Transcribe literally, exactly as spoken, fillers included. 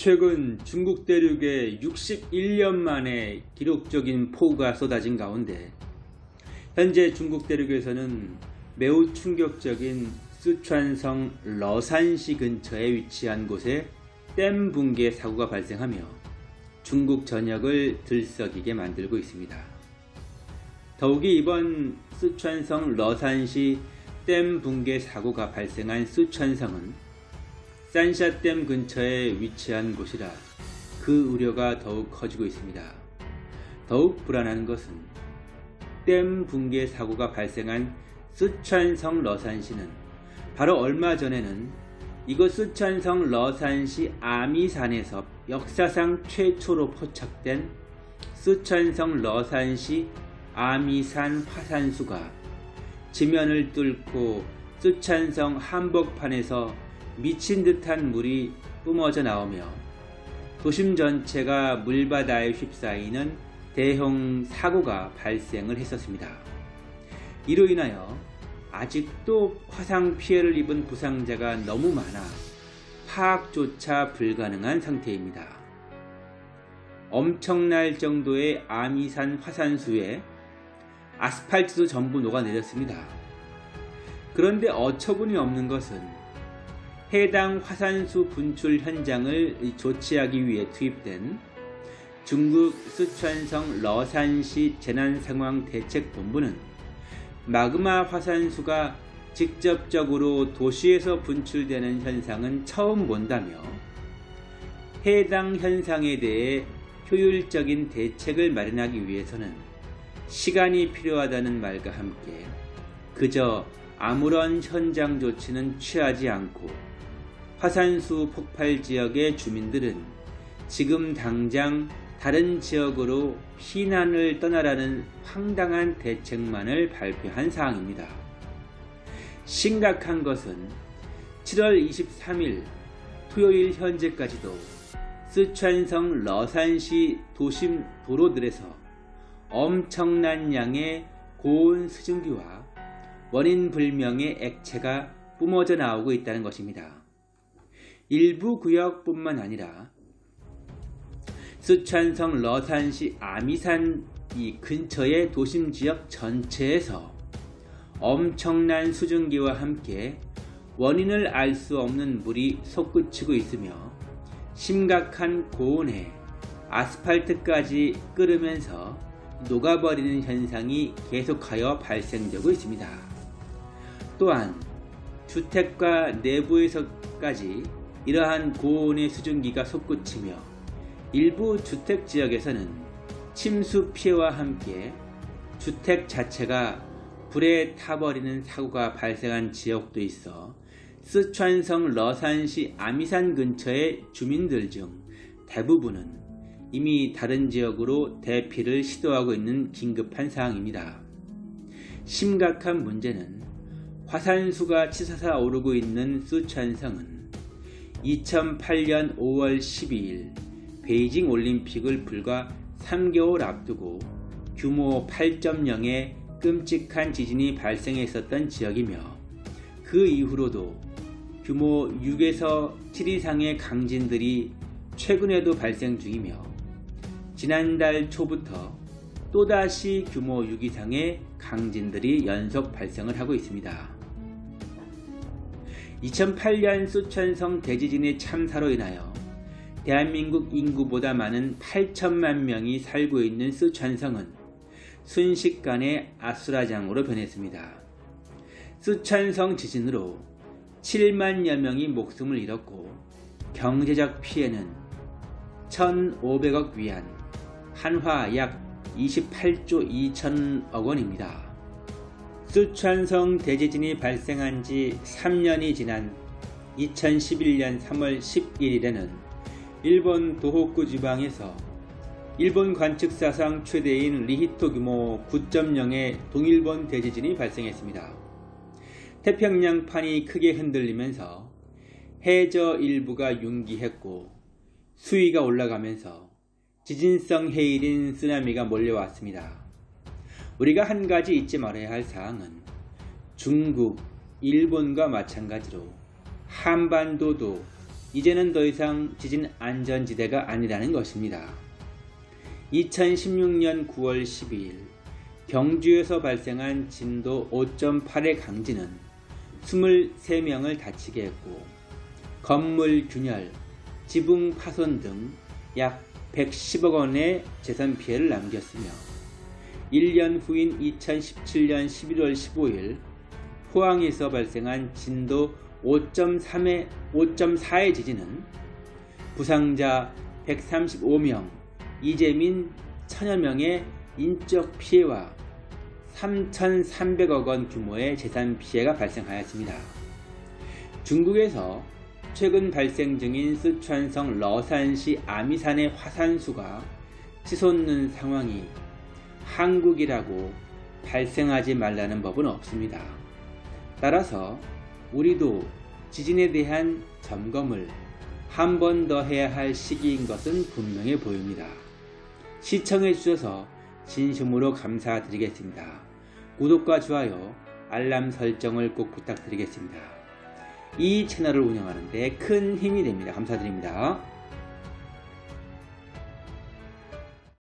최근 중국 대륙에 육십일 년 만에 기록적인 폭우가 쏟아진 가운데 현재 중국 대륙에서는 매우 충격적인 쓰촨성 러산시 근처에 위치한 곳에 댐 붕괴 사고가 발생하며 중국 전역을 들썩이게 만들고 있습니다. 더욱이 이번 쓰촨성 러산시 댐 붕괴 사고가 발생한 쓰촨성은 산샤댐 근처에 위치한 곳이라 그 우려가 더욱 커지고 있습니다. 더욱 불안한 것은 댐 붕괴 사고가 발생한 쓰촨성 러산시는 바로 얼마 전에는 이곳 쓰촨성 러산시 아미산에서 역사상 최초로 포착된 쓰촨성 러산시 아미산 화산수가 지면을 뚫고 쓰촨성 한복판에서 미친 듯한 물이 뿜어져 나오며 도심 전체가 물바다에 휩싸이는 대형 사고가 발생을 했었습니다. 이로 인하여 아직도 화상 피해를 입은 부상자가 너무 많아 파악조차 불가능한 상태입니다. 엄청날 정도의 아미산 화산수에 아스팔트도 전부 녹아내렸습니다. 그런데 어처구니 없는 것은 해당 화산수 분출 현장을 조치하기 위해 투입된 중국 쓰촨성 러산시 재난상황대책본부는 마그마 화산수가 직접적으로 도시에서 분출되는 현상은 처음 본다며 해당 현상에 대해 효율적인 대책을 마련하기 위해서는 시간이 필요하다는 말과 함께 그저 아무런 현장 조치는 취하지 않고 화산수 폭발 지역의 주민들은 지금 당장 다른 지역으로 피난을 떠나라는 황당한 대책만을 발표한 사항입니다. 심각한 것은 칠월 이십삼일 토요일 현재까지도 쓰촨성 러산시 도심 도로들에서 엄청난 양의 고온 수증기와 원인 불명의 액체가 뿜어져 나오고 있다는 것입니다. 일부 구역뿐만 아니라 쓰촨성 러산시 아미산 이 근처의 도심 지역 전체에서 엄청난 수증기와 함께 원인을 알 수 없는 물이 솟구치고 있으며 심각한 고온에 아스팔트까지 끓으면서 녹아버리는 현상이 계속하여 발생되고 있습니다. 또한 주택가 내부에서까지 이러한 고온의 수증기가 솟구치며 일부 주택지역에서는 침수 피해와 함께 주택 자체가 불에 타버리는 사고가 발생한 지역도 있어 쓰촨성 러산시 아미산 근처의 주민들 중 대부분은 이미 다른 지역으로 대피를 시도하고 있는 긴급한 상황입니다. 심각한 문제는 화산수가 치솟아 오르고 있는 쓰촨성은 이천팔년 오월 십이일 베이징 올림픽을 불과 삼 개월 앞두고 규모 팔 점 영의 끔찍한 지진이 발생했었던 지역이며 그 이후로도 규모 육에서 칠 이상의 강진들이 최근에도 발생 중이며 지난달 초부터 또다시 규모 육 이상의 강진들이 연속 발생을 하고 있습니다. 이천팔년 쓰촨성 대지진의 참사로 인하여 대한민국 인구보다 많은 팔천만 명이 살고 있는 쓰촨성은 순식간에 아수라장으로 변했습니다. 쓰촨성 지진으로 칠만여 명이 목숨을 잃었고 경제적 피해는 천오백억 위안, 한화 약 이십팔조 이천억 원입니다. 쓰촨성 대지진이 발생한 지 삼 년이 지난 이천십일년 삼월 십일일에는 일본 도호쿠 지방에서 일본 관측사상 최대인 리히터 규모 구 점 영의 동일본 대지진이 발생했습니다. 태평양판이 크게 흔들리면서 해저 일부가 융기했고 수위가 올라가면서 지진성 해일인 쓰나미가 몰려왔습니다. 우리가 한 가지 잊지 말아야 할 사항은 중국, 일본과 마찬가지로 한반도도 이제는 더 이상 지진 안전지대가 아니라는 것입니다. 이천십육 년 구월 십이일 경주에서 발생한 진도 오 점 팔의 강진은 이십삼 명을 다치게 했고 건물 균열, 지붕 파손 등 약 백십억 원의 재산 피해를 남겼으며 일 년 후인 이천십칠 년 십일월 십오일 포항에서 발생한 진도 오 점 삼의, 오 점 사의 지진은 부상자 백삼십오 명, 이재민 천여 명의 인적 피해와 삼천삼백억 원 규모의 재산 피해가 발생하였습니다. 중국에서 최근 발생 중인 쓰촨성 러산시 아미산의 화산수가 치솟는 상황이 한국이라고 발생하지 말라는 법은 없습니다. 따라서 우리도 지진에 대한 점검을 한 번 더 해야 할 시기인 것은 분명해 보입니다. 시청해 주셔서 진심으로 감사드리겠습니다. 구독과 좋아요, 알람 설정을 꼭 부탁드리겠습니다. 이 채널을 운영하는 데 큰 힘이 됩니다. 감사드립니다.